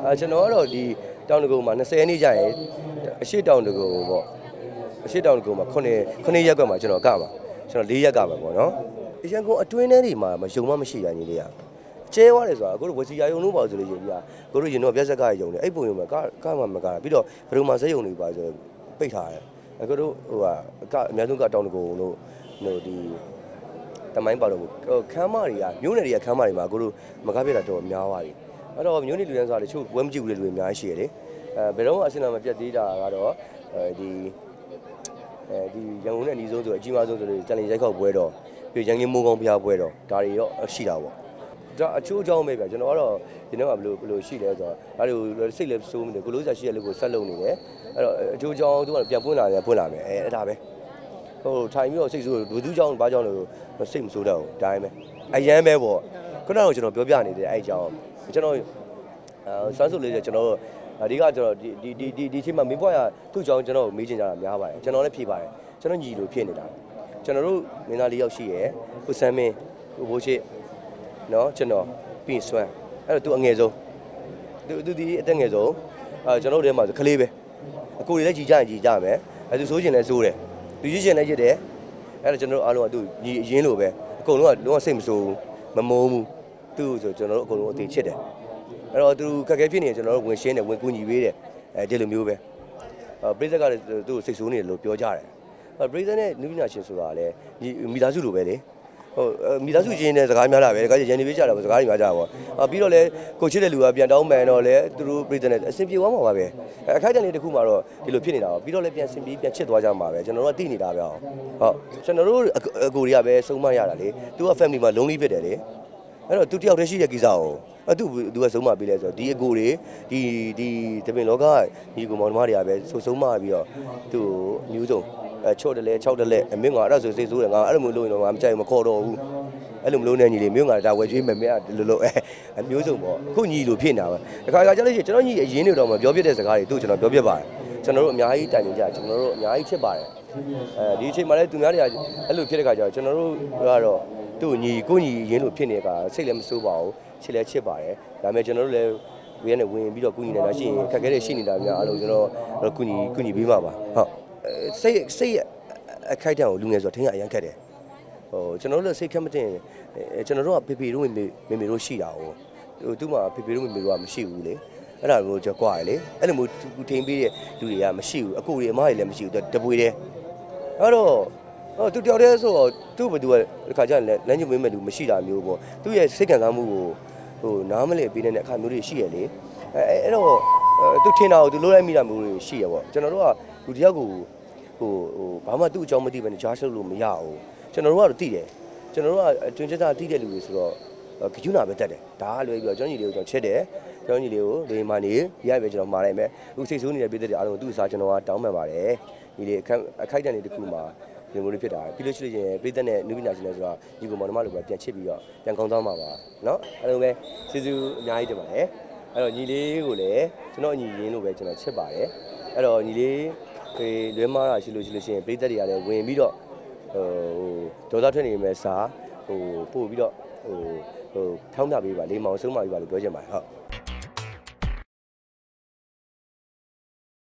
ကျွန်တော်ကတော့ဒီတောင်တကုံမှာ20ရက်နေ့ကျရင်အရှိတောင်တကုံပေါ့အရှိတောင်တကုံမှာ9ရက်ကွက်မှာကျွန်တော်ကမှာကျွန်တော်4ရက်ကမှာပေါ့နော်အရန်ကုန်အတွင်းထဲတွေမှာမယုံမှမရှိတာညီလေးကကျဲသွားတယ်ဆိုတာအခုတို့ဝစီယာယုံလို့ပါဆိုလို့ရှိရင်ကိုတို့ရင်တော့ပြက်ဆက်ကယုံတယ်အဲ့ပုံယုံမှာကမှမကားပြီးတော့ဘယ်လိုမှစက်ယုံတွေပါဆိုပိတ်ထားတယ်အခုတို့ဟိုကအများဆုံးကတောင်တကုံလို့ဒီတမိုင်းပါတော့ခမ်းမတွေကမျိုးနယ်တွေကခမ်းမတွေမှာကိုတို့မကားပြတာတော့များသွားပြီအဲ့တော့မျိုးနယ်လူတန်းစားတွေချို့ဝဲမကြည့်ဘူးလေလူတွေအများကြီးရှိရတယ်ဘယ်တော့မှအစင်လာမပြတ်သေးတာကတော့ဒီရန်ကုန်နဲ့အနီးဆုံးဆိုအကြီးမားဆုံးဆိုလို့ကြံလင်ရိုက်ခောက်ပွဲတော့ပြီးရန်ကင်းမိုးကောင်းဖျားပွဲတော့ဒါတွေရောရှိတာပေါ့ဒါအချိုးအကြောင်းပဲဗျကျွန်တော်ကတော့ဒီနေ့ကဘယ်လိုရှိလဲဆိုတော့ဒါတွေကိုစိတ်လည်းစိုးမနေကိုလိုစားရှိရလို့ကိုဆက်လုပ်နေတယ်အဲ့တော့အချိုးအကြောင်းသူကပြန်ပွင့်လာတယ်ပွင့်လာမယ်အဲ့ဒါပဲဟိုထိုင်ပြီးတော့စိတ်ဆိုးလူသူကြောင်းဘာကြောင်းလို့စိတ်မဆိုးတော့ဘူးဒါပဲအရန်ပဲပေါ့ခုနကကျွန်တော်ပြောပြနေတယ်အဲ့အကြောင်းကျွန်တော်စွမ်းစုလေးကျွန်တော်အဓိကကျွန်တော်ဒီချိန်မှာမင်းဘွားရသူ့ကြောင်းကျွန်တော်မေးချင်ကြတာများပါတယ်ကျွန်တော်လည်းဖြေပါတယ်ကျွန်တော်ညီလိုဖြစ်နေတာကျွန်တော်တို့မင်းသား၄ယောက်ရှိရယ်ကိုစမ်းမင်းကိုဘိုးရှိနော်ကျွန်တော်ပြီးစွမ်းအဲ့တော့သူအငယ်ဆုံးသူဒီအသက်ငယ်ဆုံးကျွန်တော်တို့ထဲမှာခလေးပဲအကိုတွေလည်းကြီးကြရင်ကြီးကြမယ်အဲ့သူစိုးချင်လည်းစိုးတယ်သူကြီးချင်လည်းကြီးတယ်အဲ့တော့ကျွန်တော်တို့အားလုံးကသူညီအရင်လိုပဲအကုန်လုံးကလုံးဝစိတ်မဆိုးဘူးမမုန်းဘူးသူ့ဆိုကျွန်တော်တို့အကုန်လုံးအသေးချစ်တယ်အဲ့တော့သူခက်ခဲဖြစ်နေကျွန်တော်တို့ဝင်ရှင်းတယ်ဝင်ကူညီပေးတယ်ဒီလိုမျိုးပဲပရိသတ်ကလည်းသူ့စိတ်ဆိုးနေတယ်လို့ပြောကြတယ်ပရိသတ်နဲ့နုပညာရှင်ဆိုတာလည်းမိသားစုလိုပဲလေဟုတ်မိသားစုချင်းနဲ့စကားများတာပဲဒါကရန်နေပေးကြတာပဲစကားတွေများကြတာပေါ့ပြီးတော့လည်းကိုချစ်တဲ့လူကပြန်တောင်းမှန်တော့လည်းသူတို့ပရိသတ်နဲ့အဆင်ပြေသွားမှာပါပဲအခိုက်အတန့်လေးတစ်ခုမှတော့ဒီလိုဖြစ်နေတာပေါ့ပြီးတော့လည်းပြန်ဆင်ပြေပြန်ချစ်သွားကြမှာပဲကျွန်တော်တို့ကသိနေတာပဲဟုတ်ကျွန်တော်တို့အကိုတွေကပဲဆုံးမရတာလေသူက family မှာ lonely ဖြစ်တယ်လေအဲ့တော့သူတယောက်တည်းရှိတဲ့ကိစ္စကိုသူကဆုံးမပေးလဲဆိုတော့ဒီအကိုတွေဒီတပင်လောကညီကိုမောင်နှမတွေကပဲဆုံးမပြီးတော့သူ့အမျိုးဆုံးချော့တယ်လဲ6တယ်လဲအမင်းကအဲ့ဒါဆိုစိတ်ဆိုးတယ်ငါအဲ့လိုမျိုးလုပ်ရင်တော့ငါမကြိုက်မခေါ်တော့ဘူးအဲ့လိုမလုပ်နဲ့ညီလေးမင်းကဒါဝယ်ကျွေးမယ်မင်းကလိုလိုအမျိုးဆုံးပေါ့အခုညီလိုဖြစ်နေတာပဲတခါကြလို့ရှိရင်ကျွန်တော်ညီအရင်နေတော့မှပြောပြတဲ့စကားတွေသူ့ကျွန်တော်ပြောပြပါတယ်ကျွန်တော်တို့အများကြီးတိုင်နေကြကျွန်တော်တို့အများကြီးချစ်ပါတယ်ဒီအချိန်မှာလည်းသူများတွေကအဲ့လိုဖြစ်တဲ့ခါကျတော့ကျွန်တော်တို့ကတော့သူ့ညီကိုညီရင်းလို့ဖြစ်နေတဲ့ကစိတ်လည်းမဆိုးပါဘူးချစ်လည်းချစ်ပါတယ်ဒါပေမဲ့ကျွန်တော်တို့လည်းဝေးနဲ့ဝင်ပြီးတော့ကုညီနေတာရှိရင်ခက်ခဲတဲ့ရှိနေတာများအားလုံးကျွန်တော်ကုညီပေးမှာပါဟုတ်စိတ်အခိုက်အတန့်ကိုလူငယ်ဆိုတော့ထင်ရအရန်ခက်တယ်ဟိုကျွန်တော်တို့လည်းစိတ်ခက်မတင်ကျွန်တော်တို့ကဖေဖေတို့မေမေတို့ရှိတာဟိုသူ့မှာဖေဖေတို့မေမေတို့ကမရှိဘူးလေအဲ့ဒါမျိုးကြောက်ကြွရလေအဲ့လိုမျိုးထင်ပေးတဲ့လူတွေကမရှိဘူးအကိုတွေအမတွေလည်းမရှိဘူးတပွေတယ်အဲ့တော့သူတယောက်တည်းဆိုတော့သူ့ဘယ်သူကဒီခါကျရင်လမ်းညွှန်ပေးမဲ့လူမရှိတာမျိုးပေါ့သူ့ရဲ့စိတ်ခံစားမှုကိုဟိုနားမလည်ပေးတဲ့အခါမျိုးတွေရှိရလေအဲ့တော့သူထင်တာကိုသူလုပ်လိုက်မိတာမျိုးတွေရှိရပေါ့ကျွန်တော်တို့ကလူတယောက်ကိုဘာမှသူ့အကြောင်းမသိဘဲနဲ့ကြားရှုပ်လို့မရဘူးကျွန်တော်တို့ကတော့သိတယ်ကျွန်တော်တို့ကအတွင်းကျတာသိတဲ့လူတွေဆိုတော့ဂယုဏပဲတက်တယ်ဒါကလွယ်ပြီးတော့ကျွန်တော်ညီလေးကိုကျွန်တော်ချစ်တယ်ကျွန်တော်ညီလေးကိုဒီမှာနေရပဲကျွန်တော်မှာလိုက်မယ်အခုစိတ်ဆိုးနေတဲ့ပြည်သက်တွေအားလုံးသူ့စားကျွန်တော်ကတောင်းပန်ပါတယ်ညီလေးအခိုက်အတန့်တွေတစ်ခုမှာဒီလိုမျိုးဖြစ်တာပြီးလို့ရှိရင်ပြည်သက်နဲ့နုပညာရှင်တွေဆိုတာညီကိုမောင်နှမလိုပဲပြန်ချစ်ပြီးတော့ပြန်ကောင်းသွားမှာပါเนาะအဲ့လိုပဲကျေးဇူးအများကြီးတင်ပါတယ်အဲ့တော့ညီလေးကိုလည်းကျွန်တော်ညီရင်းလို့ပဲကျွန်တော်ချစ်ပါတယ်အဲ့တော့ညီလေးလွဲမားတာရှိလို့ရှိရင်ပြည်သက်တွေကလည်းဝင်ပြီးတော့ဒေါသထွက်နေမယ်စားပို့ပြီးတော့ဖြောင်းပြပေးပါလေးမောင်ဆုံးမပေးပါလို့ပြောချင်ပါတယ်ဟုတ်